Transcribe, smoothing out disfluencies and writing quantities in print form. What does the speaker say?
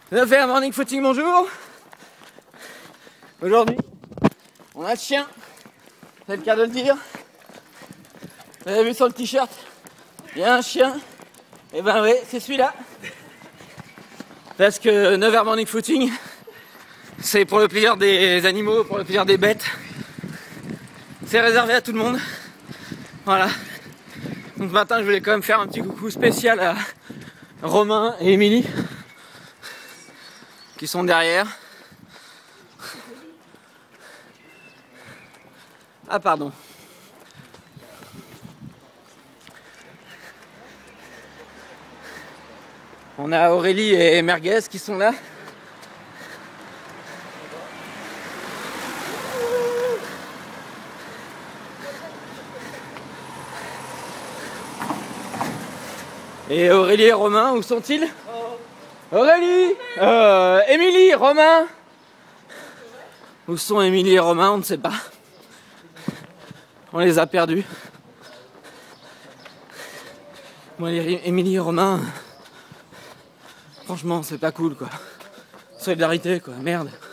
On a fait un morning footing, bonjour. Aujourd'hui, on a le chien, c'est le cas de le dire. Vous avez vu sur le t-shirt, il y a un chien. Et ben oui, c'est celui-là. Parce que 9h morning footing, c'est pour le plaisir des animaux, pour le plaisir des bêtes. C'est réservé à tout le monde. Voilà. Donc ce matin, je voulais quand même faire un petit coucou spécial à Romain et Émilie, qui sont derrière. Ah pardon. On a Aurélie et Merguez qui sont là. Et Aurélie et Romain, où sont-ils? Aurélie, Émilie, Romain. Où sont Émilie et Romain? On ne sait pas. On les a perdus. Bon, Émilie et Romain, franchement, c'est pas cool, quoi. Solidarité, quoi, merde.